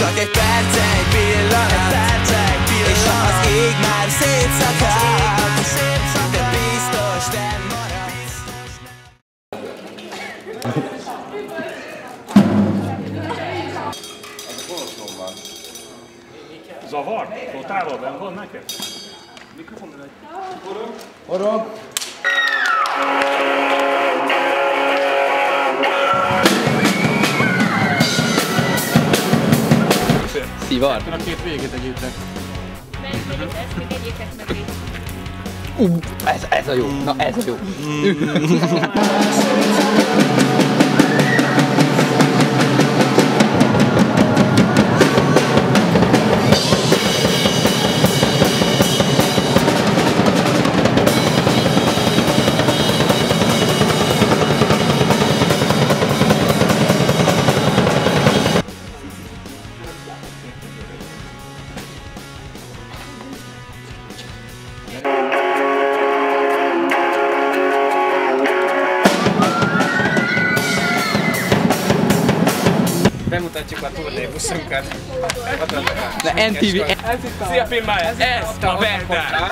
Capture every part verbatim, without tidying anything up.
Csak egy perc, egy pillanat, és az ég már szétszakadt, de biztos nem maradsz. Zavar? Totálban benn van neked? Mikrofon egy. Forog. Forog. Szivar. A két végét egyébtek. Melyik megyek, ezt még egyétek meg így. Uh, ez, ez a jó. Na ez a jó. Bemutatjuk a turnébuszunkat. De en té vé. Szia Pimmal! Ez a Verdán!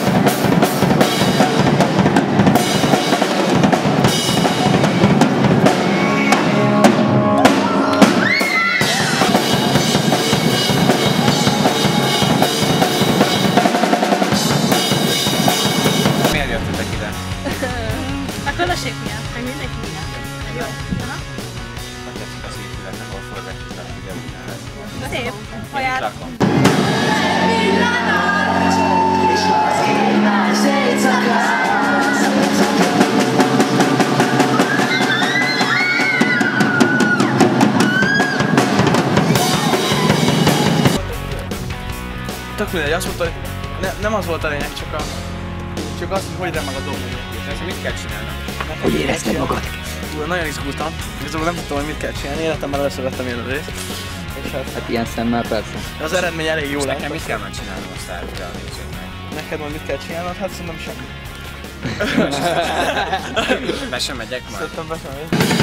Miért jöttetek ide? A közösség miatt, meg mindenki miatt. Jó. Aha. Hogy tetszik az épületnek, ahol forgatjuk a videónál? Szép. Haját. Tök mindegy, azt mondta, hogy ne, nem az volt a lényeg, csak, a, csak azt, hogy de meg a dolgok. Ez mit kell csinálni? Hogy érezted magad? Túl, nagyon izgultam, igazából nem tudtam, hogy mit kell csinálni, életemben először vettem ilyen részt. És hát, Hát ilyen szemmel persze. az eredmény elég jó lett. Nekem mit kell már csinálnom a sztárvira a nézőknek? Neked majd mit kell csinálnod? Hát szerintem semmi. Be sem megyek majd. Szerintem be sem megy.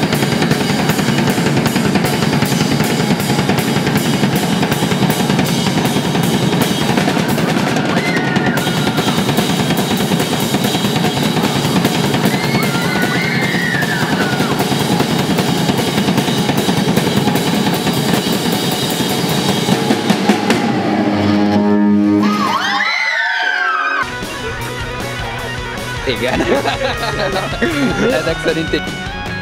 Igen. Ezek szerint egy...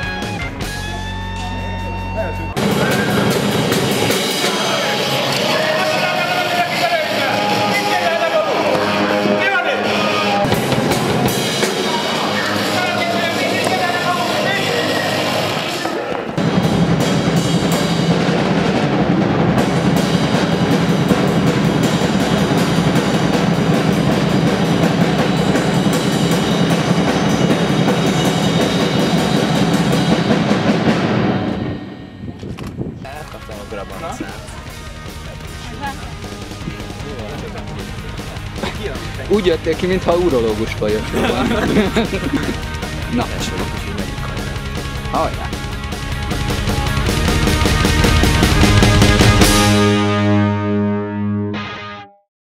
Úgy jöttél ki, mintha urológustól jöttél volna. Na. Hajrá!